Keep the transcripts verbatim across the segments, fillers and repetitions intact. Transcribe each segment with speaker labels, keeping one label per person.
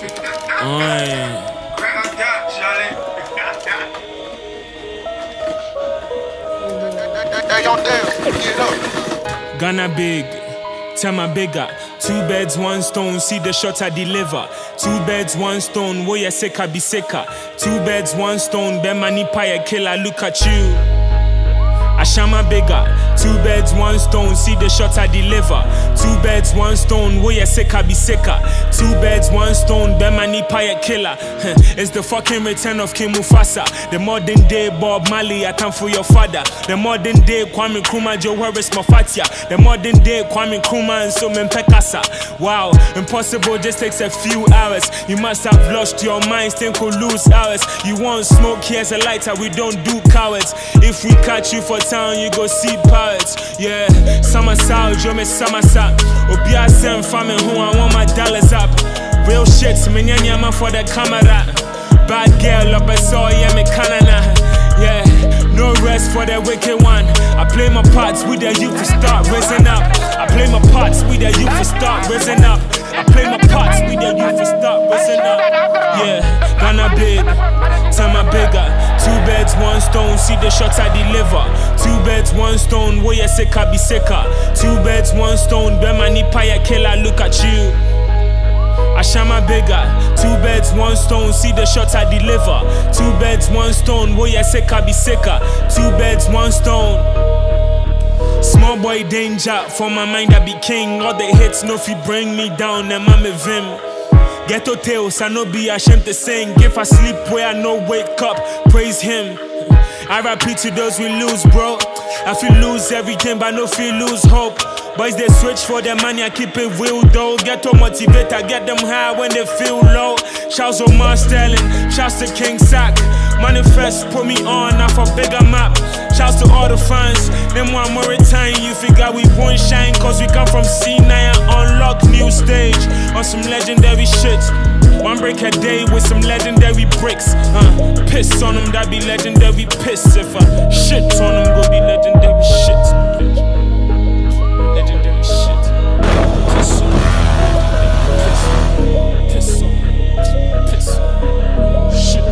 Speaker 1: Ghana big, Tema bigger. Two beds, one stone, see the shot I deliver. Two beds, one stone, wo ya seka be seka. Two beds, one stone, be mani pie killer, look at you. Ashama bigger. Two beds, one stone, see the shot I deliver. Two beds, one stone, wo ya seka be seka. Two beds, one stone, be mani pie killer. It's the fucking return of King Mufasa. The modern day Bob Marley, I come for your father. The modern day Kwame Nkrumah, Joe Harris Mafatia. The modern day Kwame Nkrumah and so Mempekasa. Wow, impossible just takes a few hours. You must have lost your mind, think we'll lose hours. You want smoke, here's a lighter, we don't do cowards. If we catch you for town, you go see pirates. Yeah, summer sound, you me summer sap. Obia send famine who I want my dollars up. Real shit, me nyama for the camera. Bad girl up I saw, yeah, me canana. Yeah, no rest for the wicked one. I play my parts with the youth to start raising up. I play my parts with the youth to start raising up. I play my parts with the youth to start raising up. Yeah, Ghana big, Tema bigger. Two beds, one stone, see the shots I deliver. Two beds, one stone, wo ya seka be seka. Two beds, one stone, be mani pie killer, look at you. Ashama bigger. Two beds, one stone, see the shots I deliver. Two beds, one stone, wo ya seka be seka. Two beds, one stone. Small boy danger, for my mind I be king. All the hits no fi bring me down, and I'm a vim. Ghetto tales, I no be ashamed to sing. If I sleep where I no wake up, praise him. I repeat to those we lose, bro. I feel lose everything, but no feel lose hope. Boys they switch for their money, I keep it real though. Ghetto motivator, get them high when they feel low. Shouts to Mar Sterling, shouts to King Sack. Manifest, put me on, now for bigger map. Shouts to all the fans, them one more time. You figure we won't shine, cause we come from C nine and unlock new stage. On some legendary shit. One break a day with some legendary bricks. Uh, piss on them, that be legendary piss. If I shit on them, go be legendary shit. Legendary shit. Piss on them. Piss on them. Piss on them. Shit.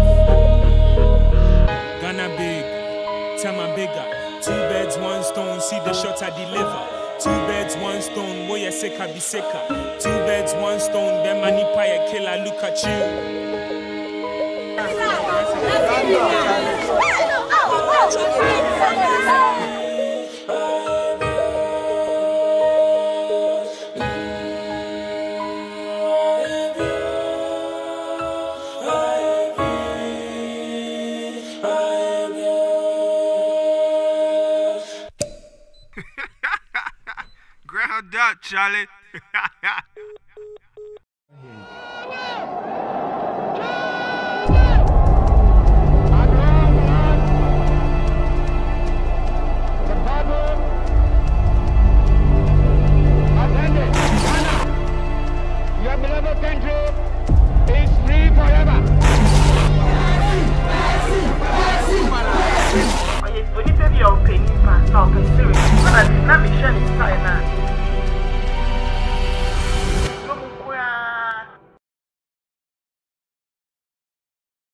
Speaker 1: Ghana big, Tema bigger. Two beds, one stone, see the shots I deliver. Two beds, one stone, wo ya seka be seka. Two beds, one stone, be mani pie killer, look at you.
Speaker 2: Ground up, Charlie.